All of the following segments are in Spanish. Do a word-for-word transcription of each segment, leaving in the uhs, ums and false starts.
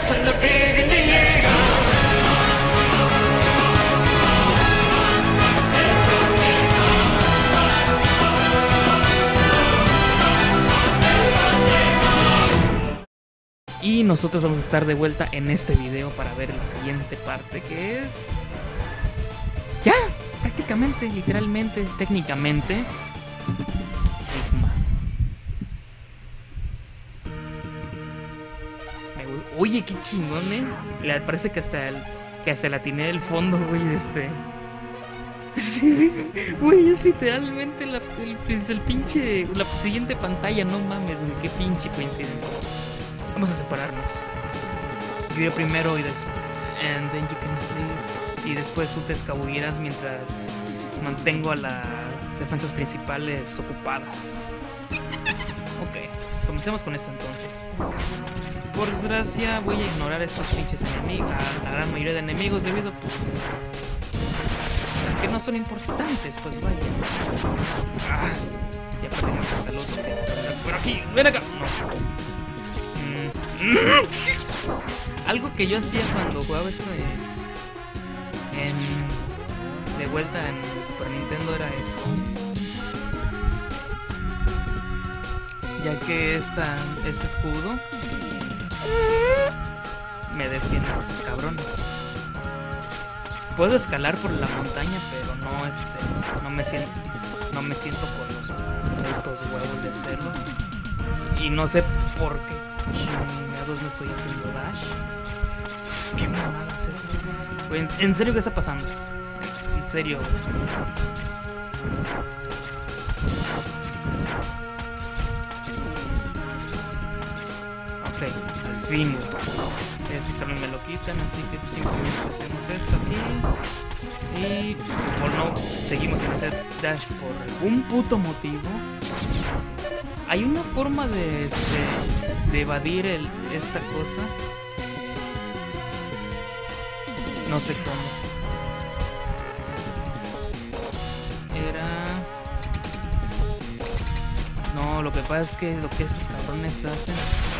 and the beer's in the air. Y nosotros vamos a estar de vuelta en este video para ver la siguiente parte, que es... ya, prácticamente, literalmente, técnicamente, Sigma. Me gu- Oye, qué chingón, eh. Le parece que hasta el, que hasta la atiné del fondo, güey, de este. Sí, güey, es literalmente la, el, el pinche, la siguiente pantalla, no mames, güey, qué pinche coincidencia. Vamos a separarnos. Yo primero y después. And then you can sleep. Y después tú te escabullirás mientras mantengo a las defensas principales ocupadas. Ok, comencemos con esto entonces. Por desgracia voy a ignorar a estos pinches enemigos, a la gran mayoría de enemigos debido pues, o sea, que no son importantes, pues vaya. Ah, ya perdí mucha salud. Por aquí, ven acá. No. Algo que yo hacía cuando jugaba esto de, en, de vuelta en el Super Nintendo era esto, ya que esta, este escudo me defiende a estos cabrones. Puedo escalar por la montaña, pero no este, no me siento, no me siento con los putos huevos de hacerlo. Y no sé por qué chingados no estoy haciendo dash. ¿Qué mamada es esto? ¿En, ¿En serio qué está pasando? En serio. Ok, al fin. Esos también me lo quitan, así que simplemente hacemos esto aquí. Y como no seguimos en hacer dash por algún puto motivo, hay una forma de, este, de evadir el, esta cosa. No sé cómo. Era... No, lo que pasa es que lo que esos cabrones hacen...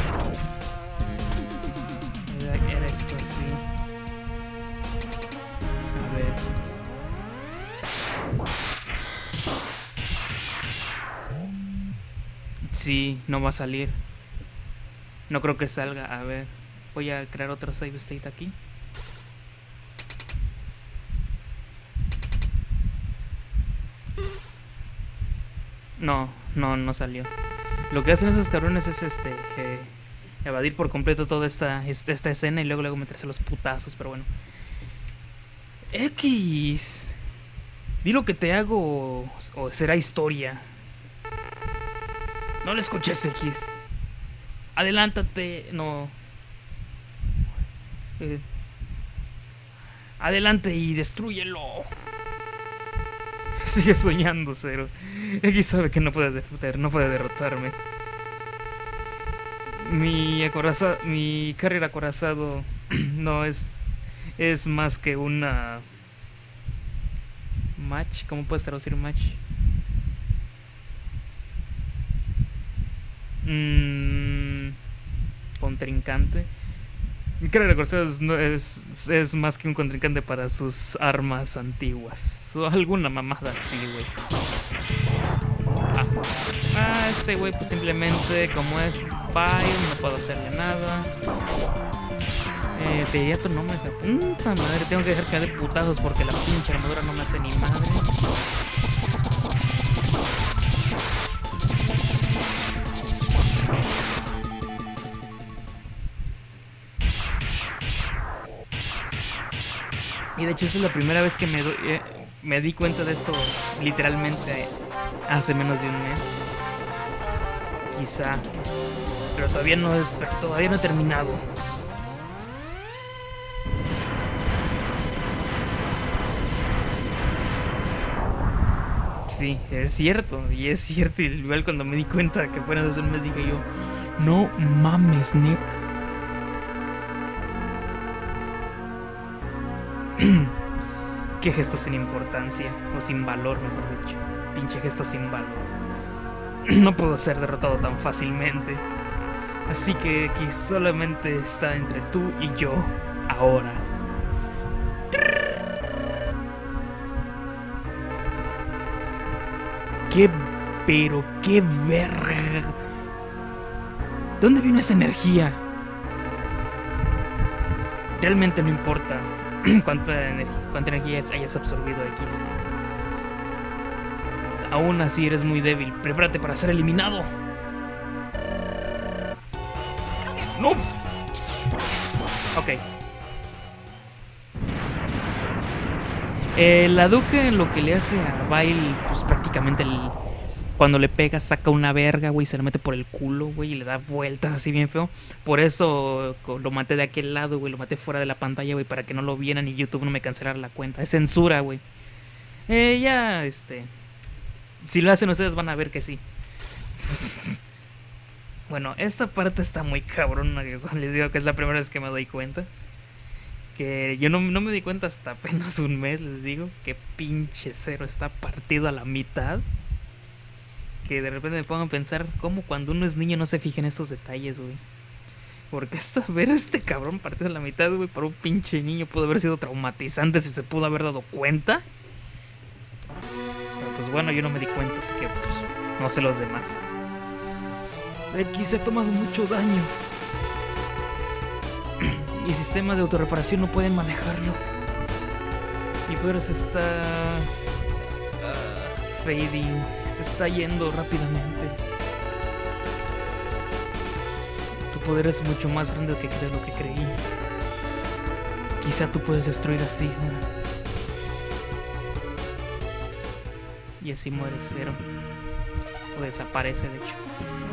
Era, era esto así. A ver... Sí, no va a salir. No creo que salga. A ver, voy a crear otro save state aquí. No, no, no salió. Lo que hacen esos cabrones es este eh, evadir por completo toda esta, esta, esta escena y luego luego meterse los putazos, pero bueno. X. Di lo que te hago o, o será historia. No le escuches, X. Adelántate. No. Eh. Adelante y destrúyelo. Sigue soñando, Zero. X sabe que no puede derrotar, no puede derrotarme. Mi acorazado, mi carrera acorazado no es es más que una match. ¿Cómo puedes traducir match? Mm, contrincante. Mi carrera acorazado es, no, es, es más que un contrincante para sus armas antiguas. O alguna mamada así, güey. Ah. ah, este güey pues simplemente como es Pyle, no puedo hacerle nada. Eh, te diría tu nombre, puta madre, tengo que dejar caer de putazos porque la pinche armadura no me hace ni madre. Y de hecho esa es la primera vez que me, do eh, me di cuenta de esto literalmente hace menos de un mes. Quizá. Pero todavía no es, pero todavía no he terminado. Sí, es cierto. Y es cierto. Y igual cuando me di cuenta que fuera de un mes dije yo, no mames, Nick. Qué gesto sin importancia, o sin valor, mejor dicho. Pinche gesto sin valor. No puedo ser derrotado tan fácilmente. Así que aquí solamente está entre tú y yo ahora. Qué, pero qué verga. ¿Dónde vino esa energía? Realmente no importa cuánta, ener- cuánta energía hayas absorbido, X. Aún así eres muy débil. Prepárate para ser eliminado. ¡No! Ok. Eh, la Duque en lo que le hace a Bail, pues prácticamente el, cuando le pega saca una verga, güey, se la mete por el culo, güey, y le da vueltas así bien feo. Por eso co- lo maté de aquel lado, güey, lo maté fuera de la pantalla, güey, para que no lo vieran y YouTube no me cancelara la cuenta. Es censura, güey. Eh, ya, este... Si lo hacen ustedes van a ver que sí. Bueno, esta parte está muy cabrona, que les digo que es la primera vez que me doy cuenta. Que yo no, no me di cuenta hasta apenas un mes, les digo. Que pinche Zero está partido a la mitad. Que de repente me pongo a pensar cómo cuando uno es niño no se fija en estos detalles, güey. Porque hasta ver a este cabrón partido a la mitad, güey, para un pinche niño pudo haber sido traumatizante si se pudo haber dado cuenta. Pero pues bueno, yo no me di cuenta, así que pues no sé los demás. X ha tomado mucho daño. Mis sistemas de autorreparación no pueden manejarlo. Mi poder se está uh, fading, se está yendo rápidamente. Tu poder es mucho más grande que de lo que creí. Quizá tú puedes destruir a Sigma. Y así muere Zero. O desaparece, de hecho.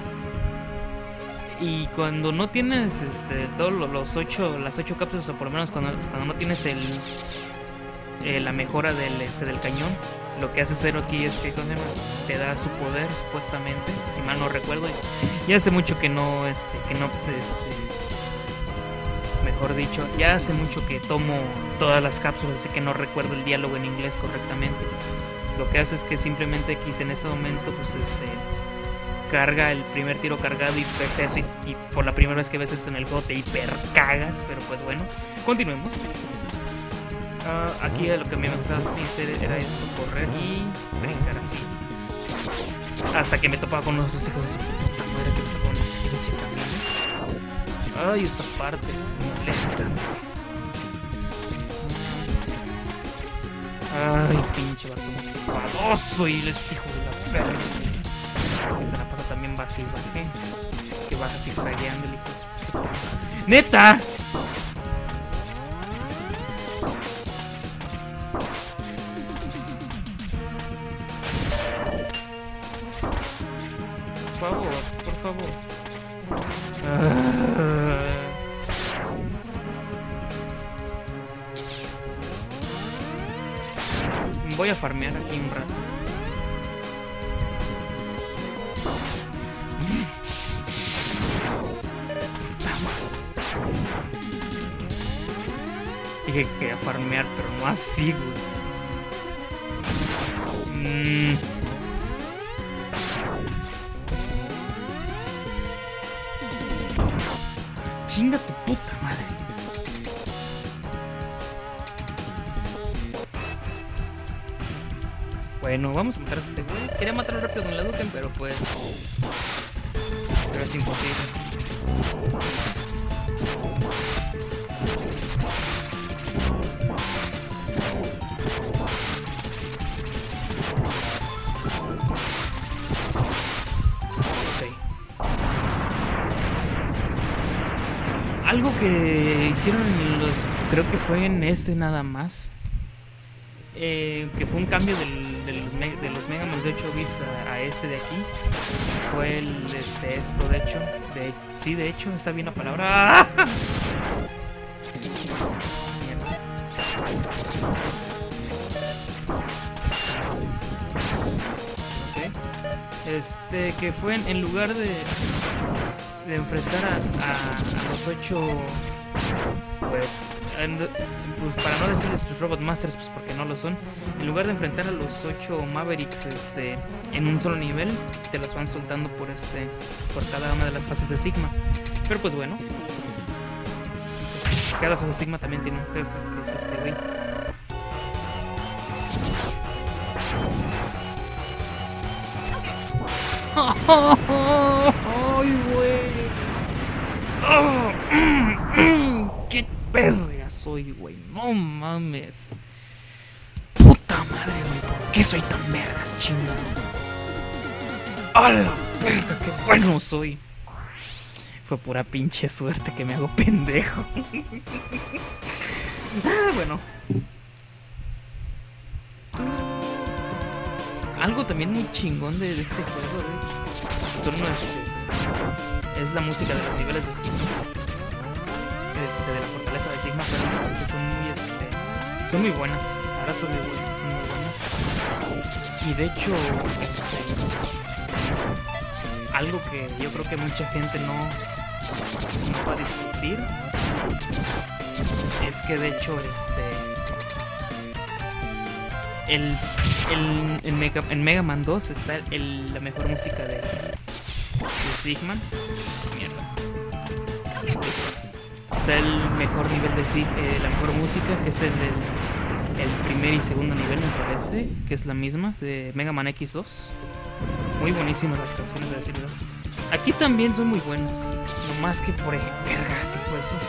Y cuando no tienes este todos los ocho, las ocho cápsulas, o por lo menos cuando, cuando no tienes el eh, la mejora del este del cañón, lo que hace Zero aquí es que ¿cómo se llama? Te da su poder supuestamente, si mal no recuerdo. Y hace mucho que no este que no este mejor dicho, ya hace mucho que tomo todas las cápsulas, así que no recuerdo el diálogo en inglés correctamente. Lo que hace es que simplemente X en este momento pues este carga el primer tiro cargado y ves eso y, y por la primera vez que ves esto en el juego te hiper cagas, pero pues bueno, continuemos. Uh, aquí lo que a mí me gustaba hacer era esto, correr y brincar así. Hasta que me topaba con unos hijos de su puta madre que me topaba en el pinche camino. Ay, esta parte me molesta. Ay, pinche vato enfadoso y el estijo de la perra. Que se la pasa también baja y baje. Que baja zigzagueando el hijo de su puta. ¡Neta! Por favor, por favor. Ah. Voy a farmear aquí un rato. Dije que quería farmear, pero no así, güey. Mm. Chinga tu puta madre. Bueno, vamos a matar a este güey. Quería matarlo rápido con la Duken, pero pues... Pero es imposible. Algo que hicieron en los... Creo que fue en este nada más. Eh, que fue un cambio del, del, de los Mega Man de ocho bits a, a este de aquí. Fue el, este, esto de hecho. De, sí, de hecho, está bien la palabra. ¡Ah! Okay. Este, que fue en, en lugar de... de enfrentar a, a, a los ocho, pues, and, pues, para no decirles pues, Robot Masters, pues porque no lo son, en lugar de enfrentar a los ocho Mavericks este, en un solo nivel, te las van soltando por este por cada una de las fases de Sigma. Pero pues bueno. Pues, cada fase Sigma también tiene un jefe, que es este güey. ¡Ay, güey! Oh, mm, mm, ¡qué verga soy, güey! ¡No mames! ¡Puta madre, güey! ¿Por qué soy tan vergas, chingado? ¡A la verga! ¡Qué bueno soy! Fue pura pinche suerte que me hago pendejo. Ah, bueno. Algo también muy chingón de, de este juego, güey. Son unas, es la música de los niveles de Sigma. Este, de la fortaleza de Sigma, pero que son muy, este, son muy buenas. Ahora son muy buenas. Y de hecho, este, algo que yo creo que mucha gente no, no va a discutir es que de hecho, este, el, el, en, Mega, en Mega Man dos está el, la mejor música de, de Sigma. Mierda. Está el mejor nivel de eh, la mejor música, que es el del el primer y segundo nivel, me parece, que es la misma de Mega Man equis dos. Muy buenísimas las canciones de Sigma. Aquí también son muy buenas. No más que por ejemplo, verga, ¿qué fue eso?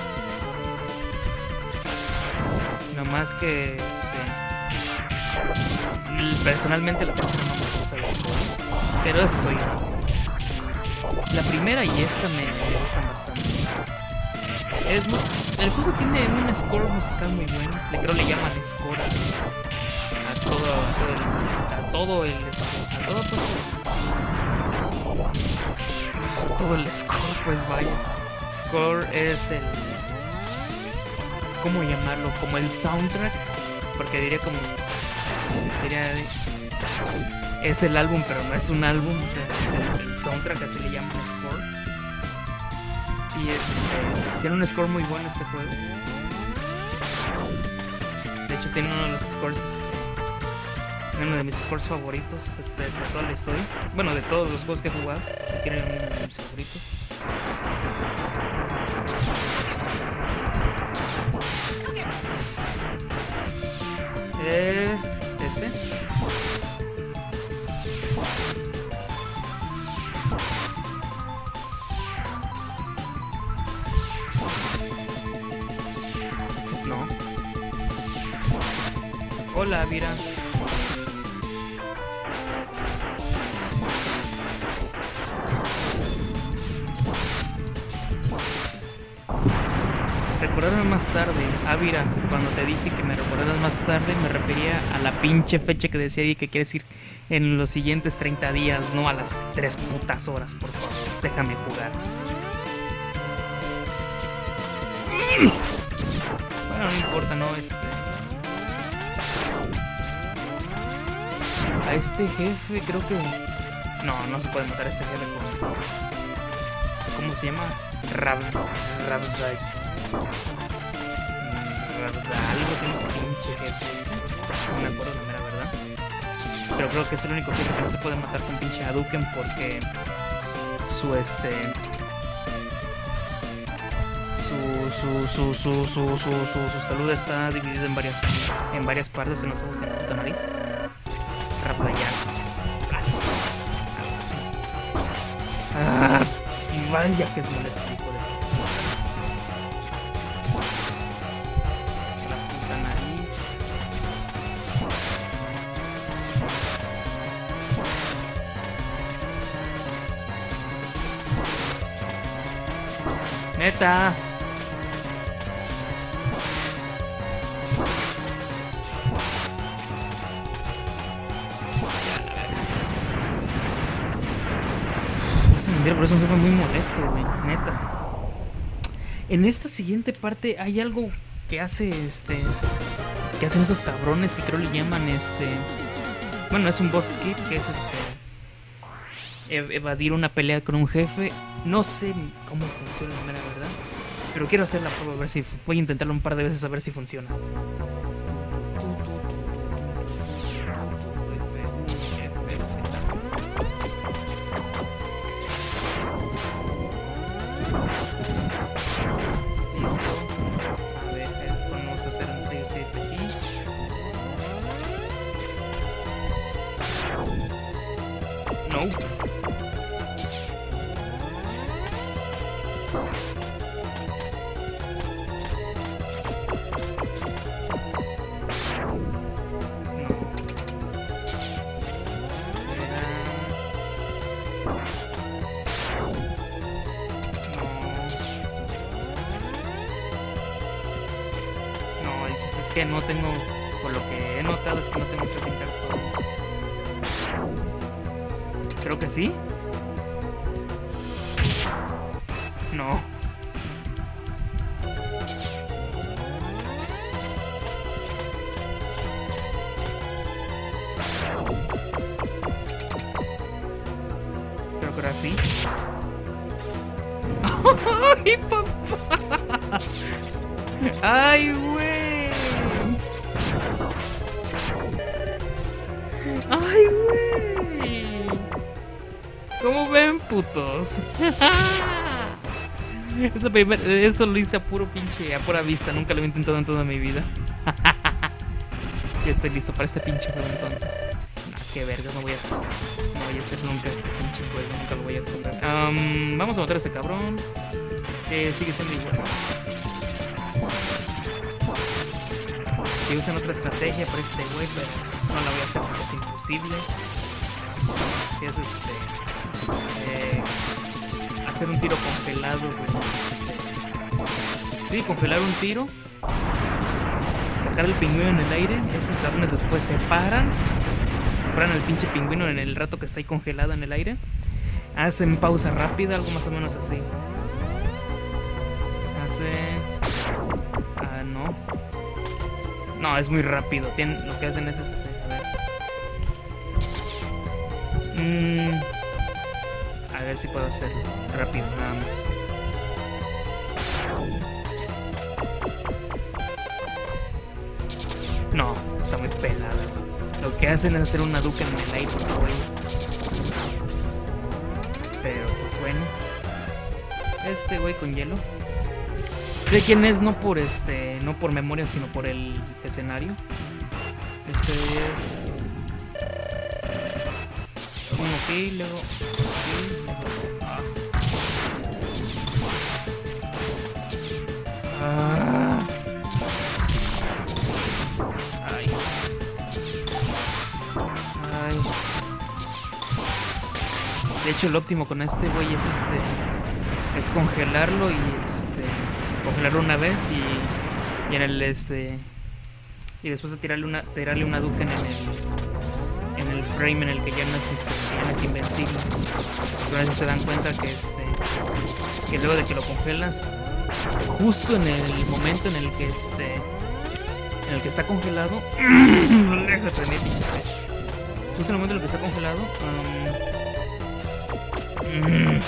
No más que este, personalmente la tercera no me gusta bien, pero eso soy yo. La primera y esta me, me gustan bastante. Es muy, el juego tiene un score musical muy bueno. Le creo le llaman score a, a todo, a todo el, a todo el, a todo pues, todo el score, pues vaya. Score es el, ¿cómo llamarlo? Como el soundtrack, porque diría como, diría, es el álbum, pero no es un álbum, o sea, es el, el soundtrack, así le llaman score. Y es, eh, tiene un score muy bueno este juego. De hecho tiene uno de los scores, este, uno de mis scores favoritos de, de, de toda la historia. Bueno, de todos los juegos que he jugado, tiene uno de mis favoritos. Es este. No. Hola, Vira. Recordarme más tarde, Ávira, cuando te dije que me recordaras más tarde, me refería a la pinche fecha que decía y que quieres ir en los siguientes treinta días, no a las tres putas horas, por favor. Déjame jugar. Bueno, no importa, no, este... A este jefe creo que... No, no se puede matar a este jefe con... ¿Cómo se llama? Rab... Rabzai. Algo así, un pinche jefe. No me acuerdo la mera verdad. Pero creo que es el único jefe que no se puede matar con pinche Hadouken porque... Su este... Su, su, su, su, su, su, su, su salud está dividida en varias, en varias partes, en los ojos y en la puta nariz. Raplayar. Algo así. Algo así. Ah, y vaya que es molesto, hijo de... La puta nariz. Neta. Pero es un jefe muy molesto, güey, neta. En esta siguiente parte hay algo que hace este que hacen esos cabrones que creo le llaman este bueno, es un boss skip, que es este ev evadir una pelea con un jefe. No sé cómo funciona la mera verdad, pero quiero hacer la prueba, a ver si voy a intentarlo un par de veces a ver si funciona. que no tengo, por lo que he notado es que no tengo que pintar todo. Creo que sí. No. Creo que era así. ¡Ay, papá! ¡Ay, güey! ¡Ay, güey! ¿Cómo ven, putos? Es la primera, eso lo hice a puro pinche, a pura vista. Nunca lo he intentado en toda mi vida. Ya estoy listo para este pinche juego entonces. Nah, qué verga, no voy a, no voy a hacer nunca este pinche juego. Nunca lo voy a tocar. Um, vamos a matar a este cabrón. Que sigue siendo igual. Si usan otra estrategia para este güey, pero no la voy a hacer porque es imposible. Si es este... Eh, hacer un tiro congelado, güey. Sí, congelar un tiro. Sacar el pingüino en el aire. Estos cabrones después se paran. Se paran al pinche pingüino en el rato que está ahí congelado en el aire. Hacen pausa rápida, algo más o menos así. Hace... Ah, no. No, es muy rápido. Tienen... Lo que hacen es este... A ver. Mmm... A ver si puedo hacerlo rápido, nada más. No, está muy pelada. Lo que hacen es hacer una duca en el aire, güeyes. Pero pues bueno. Este güey con hielo. Sé quién es, no por este, no por memoria, sino por el escenario. Este es... Uno aquí, luego... Aquí. Ah. Ay. Ay. De hecho, el óptimo con este güey es este es congelarlo y este congelarlo una vez y, y en el este y después de tirarle una tirarle una duca en el en el frame en el que ya no es este, que ya no es invencible. Entonces se dan cuenta que este que luego de que lo congelas, justo en el momento en el que este en el que está congelado, déjate de mí, pinche pez. Justo en el momento en el que está congelado, um,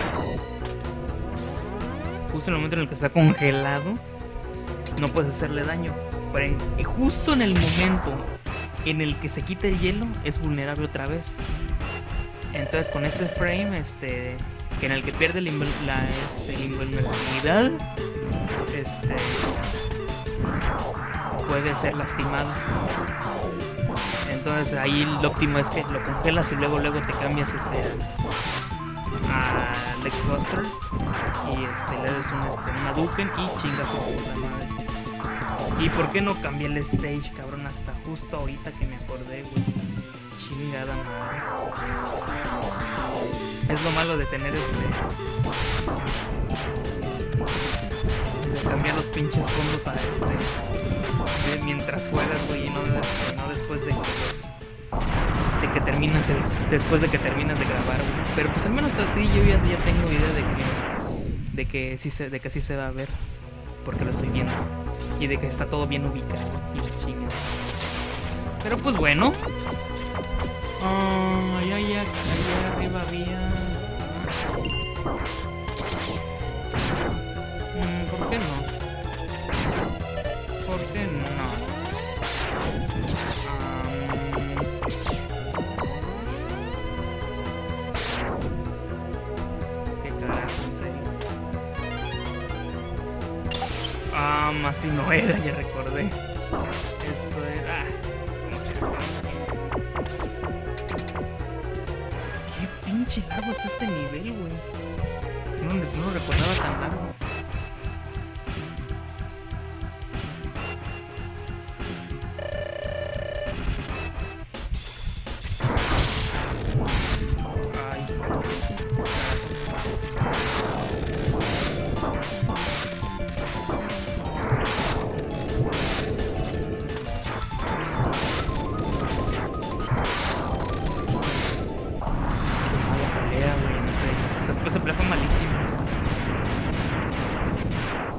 justo en el momento en el que está congelado, no puedes hacerle daño. Pero en, y justo en el momento en el que se quita el hielo, es vulnerable otra vez. Entonces con ese frame, este, que en el que pierde la, la, este, la invulnerabilidad, este, puede ser lastimado. Entonces ahí lo óptimo es que lo congelas y luego luego te cambias este al X-Buster y este le das un, este, una Duken y chingas su puta madre. ¿Y por qué no cambié el stage, cabrón? Hasta justo ahorita que me acordé, güey. Chingada madre. Es lo malo de tener este... de cambiar los pinches fondos a este... de mientras juegas, güey, y no, este, no después de que los... de que terminas el... después de que terminas de grabar, güey. Pero pues al menos así yo ya, ya tengo idea de que... de que sí se, de que sí se va a ver. Porque lo estoy viendo. Y de que está todo bien ubicado. Y la chinga. Pero pues bueno. Oh, allá, allá, allá arriba había... Mm, ¿por qué no? ¿Por qué no? Um... ¿Qué carajo, en serio? Ah, um, así no era, ya recordé. Esto era... ¿Cómo se llama? Qué pinche largo está este nivel, güey. No, no lo recordaba tan largo.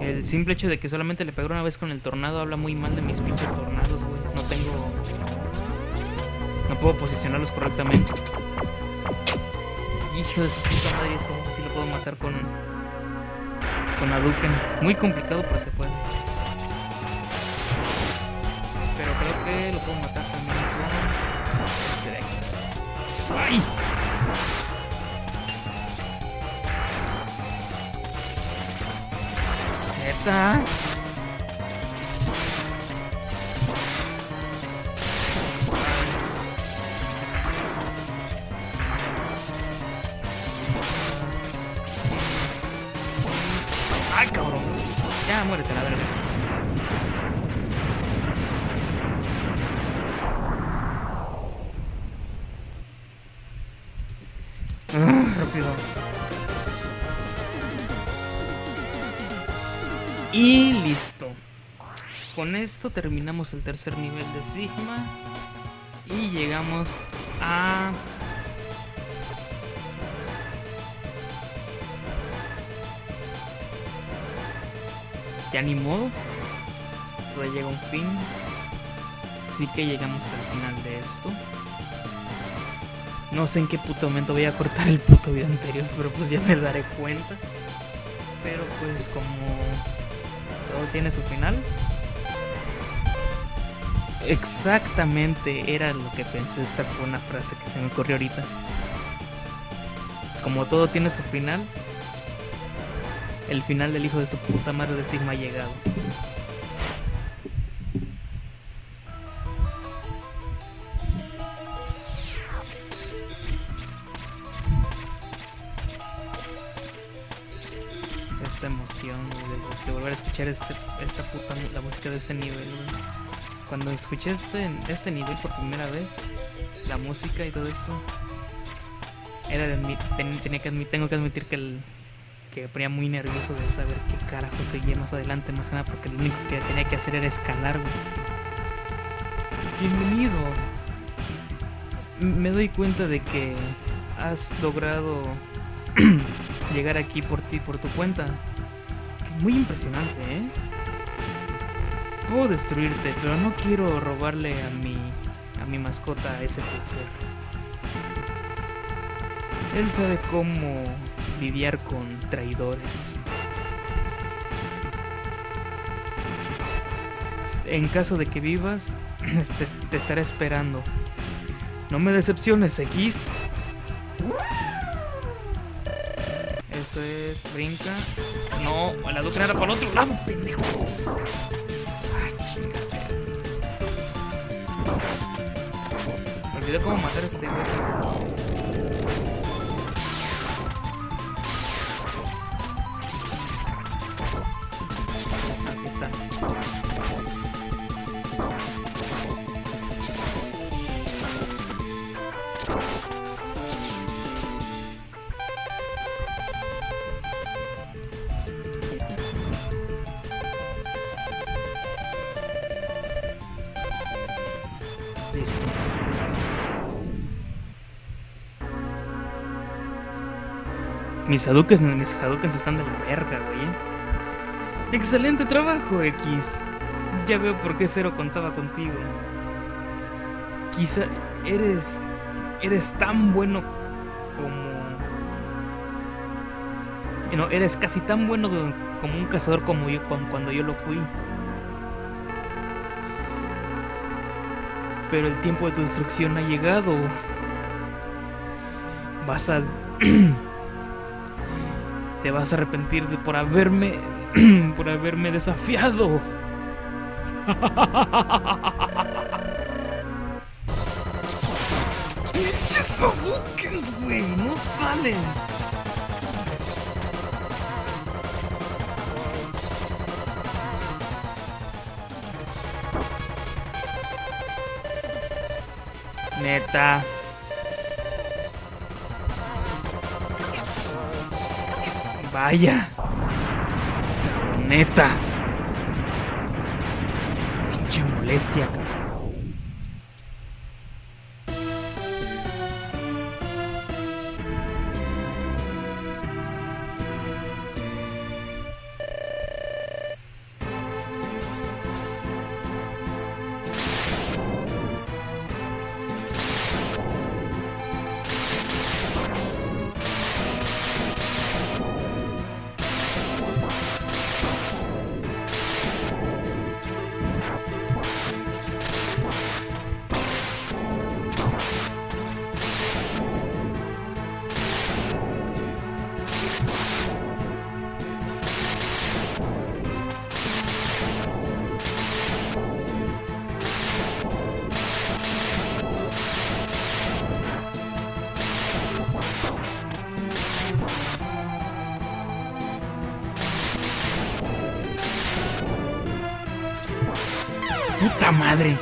El simple hecho de que solamente le pegué una vez con el tornado habla muy mal de mis pinches tornados, güey. No tengo... No puedo posicionarlos correctamente. Hijo de su puta madre, este sí lo puedo matar con... Con Hadouken. Muy complicado, pero se puede. Pero creo que lo puedo matar también con... Este de aquí. ¡Ay! Neta. Ay, cabrón. Ya, muérete, la verga. Ah, rápido. Y listo. Con esto terminamos el tercer nivel de Sigma. Y llegamos a... Pues ya ni modo. Todo llega a un fin. Así que llegamos al final de esto. No sé en qué puto momento voy a cortar el puto video anterior, pero pues ya me daré cuenta. Pero pues como todo tiene su final. Exactamente, era lo que pensé. Esta fue una frase que se me ocurrió ahorita. Como todo tiene su final, el final del hijo de su puta madre de Sigma ha llegado. Esta emoción, güey, de, de volver a escuchar este, esta puta la música de este nivel, güey. Cuando escuché este, este nivel por primera vez, la música y todo esto, era de admit, ten, tenía que admit, tengo que admitir que el, que me ponía muy nervioso de saber qué carajo seguía más adelante, más que nada porque lo único que tenía que hacer era escalar, güey. Bienvenido. Me doy cuenta de que has logrado llegar aquí por ti, por tu cuenta. Muy impresionante, ¿eh? Puedo destruirte, pero no quiero robarle a mi a mi mascota ese placer. Él sabe cómo lidiar con traidores. En caso de que vivas, te, te estaré esperando. No me decepciones, X. Esto es... brinca. No, la Hadouken era para el otro lado, pendejo. Ay, chingada. Me olvidé cómo matar a este güey. Aquí está. Listo. Mis Hadouken, mis Hadouken están de la verga, güey. Excelente trabajo, X. Ya veo por qué Zero contaba contigo. Quizá eres... Eres tan bueno como... No, eres casi tan bueno como un cazador como yo cuando yo lo fui. Pero el tiempo de tu destrucción ha llegado. Vas a... Te vas a arrepentir de por haberme... por haberme desafiado. ¡Pinches Hadouken, güey! ¡No salen! Neta. Vaya. Neta. Pinche molestia, cabrón. Puta madre.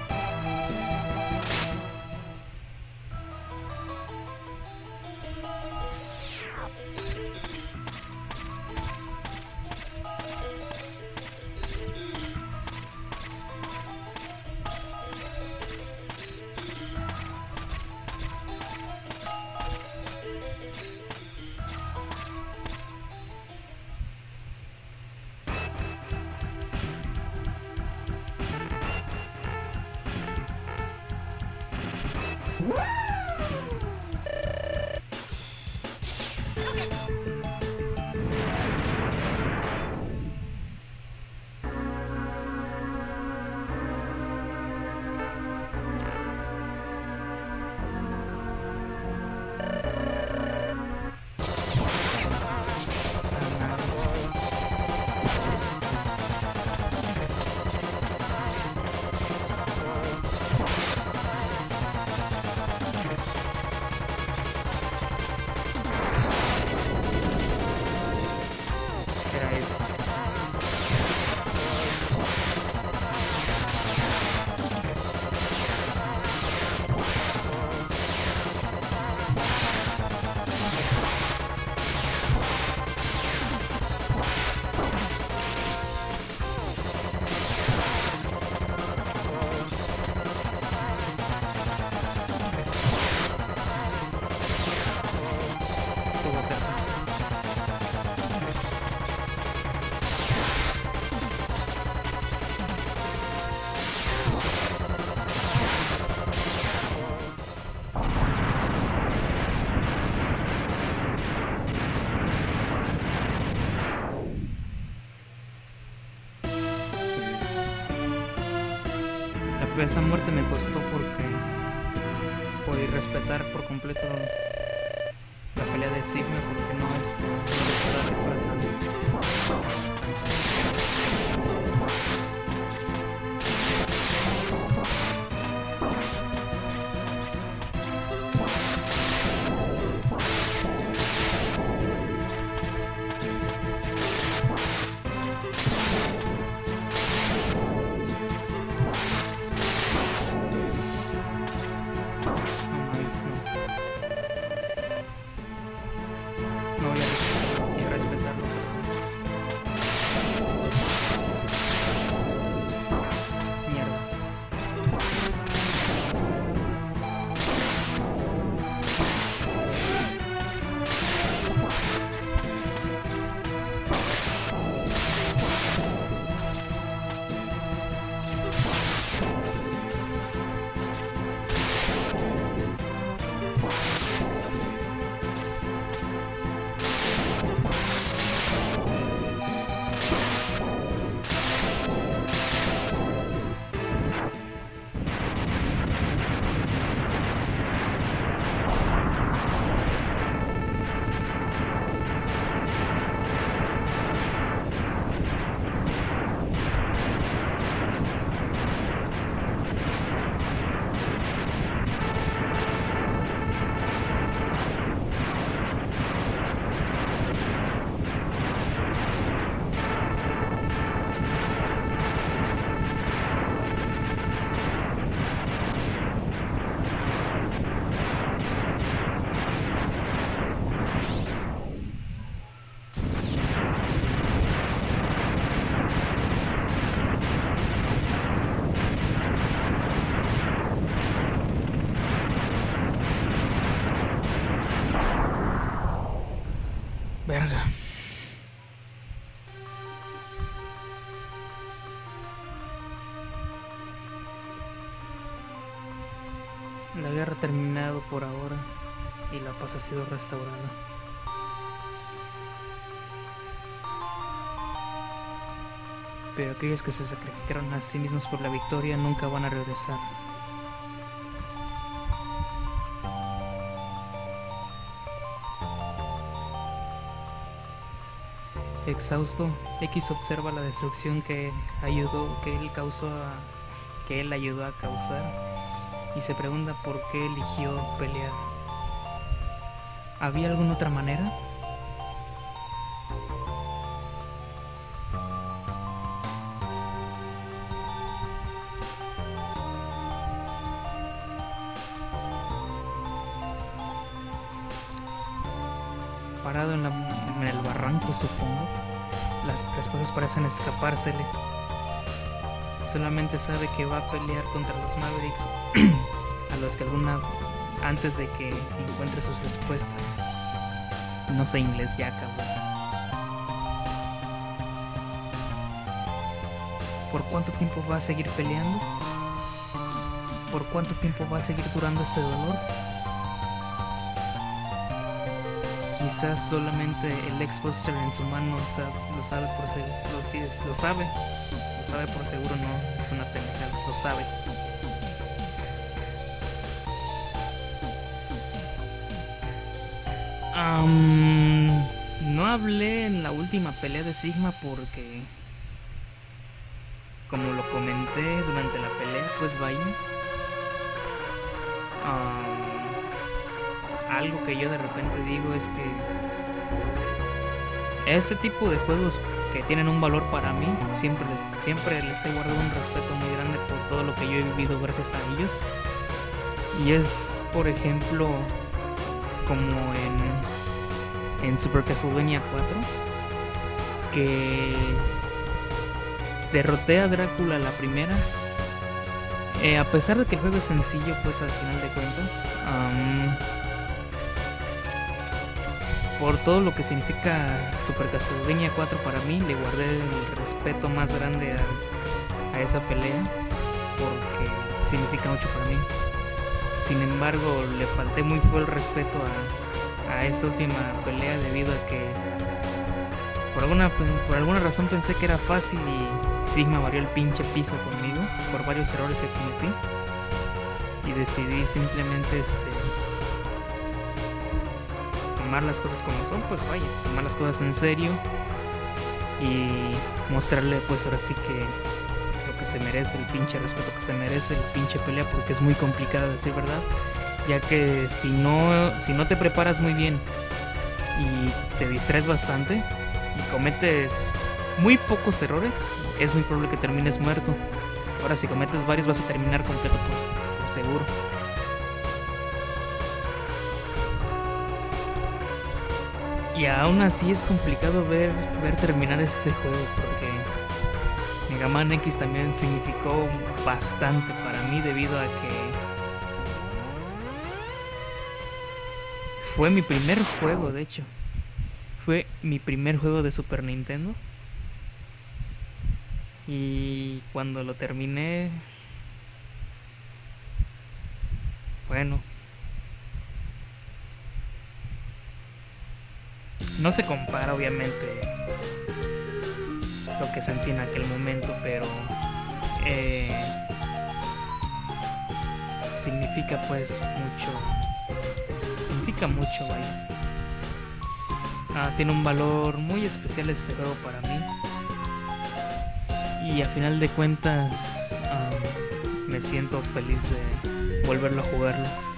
Esa muerte me costó porque podía respetar por completo la pelea de Sigma, porque no es no para tanto. Verga. La guerra ha terminado por ahora y la paz ha sido restaurada. Pero aquellos que se sacrificaron a sí mismos por la victoria nunca van a regresar. Exhausto, X observa la destrucción que ayudó, que él causó a, que él ayudó a causar, y se pregunta por qué eligió pelear. ¿Había alguna otra manera? parado en, la, en el barranco, supongo. Las esposas parecen escapársele. Solamente sabe que va a pelear contra los Mavericks, a los que alguna antes de que encuentre sus respuestas. No sé inglés ya, cabrón. ¿Por cuánto tiempo va a seguir peleando? ¿Por cuánto tiempo va a seguir durando este dolor? Quizás solamente el Xboxer en su mano sabe, lo sabe por seguro. Lo, lo sabe. Lo sabe por seguro, no es una pendejada. Lo sabe. Um, no hablé en la última pelea de Sigma porque, como lo comenté durante la pelea, pues vaya. Um, algo que yo de repente digo es que este tipo de juegos que tienen un valor para mí, siempre les, siempre les he guardado un respeto muy grande por todo lo que yo he vivido gracias a ellos. Y es, por ejemplo, como en, en Super Castlevania cuatro, que derroté a Drácula la primera. Eh, a pesar de que el juego es sencillo, pues al final de cuentas, um, por todo lo que significa Super Castlevania cuatro para mí, le guardé el respeto más grande a, a esa pelea, porque significa mucho para mí. Sin embargo, le falté muy feo el respeto a, a esta última pelea debido a que por alguna, por alguna razón pensé que era fácil y Sigma varió el pinche piso conmigo por varios errores que cometí. Y decidí simplemente este tomar las cosas como son, pues vaya, tomar las cosas en serio y mostrarle pues ahora sí que lo que se merece, el pinche respeto que se merece, el pinche pelea, porque es muy complicada decir verdad, ya que si no, si no te preparas muy bien y te distraes bastante y cometes muy pocos errores, es muy probable que termines muerto. Ahora si cometes varios vas a terminar completo por, por seguro. Y aún así es complicado ver, ver terminar este juego, porque Mega Man X también significó bastante para mí debido a que fue mi primer juego, de hecho. Fue mi primer juego de Super Nintendo. Y cuando lo terminé, bueno, no se compara obviamente lo que sentí en aquel momento, pero eh, significa pues mucho, significa mucho, vaya. Ah, tiene un valor muy especial este juego para mí. Y a final de cuentas um, me siento feliz de volverlo a jugarlo.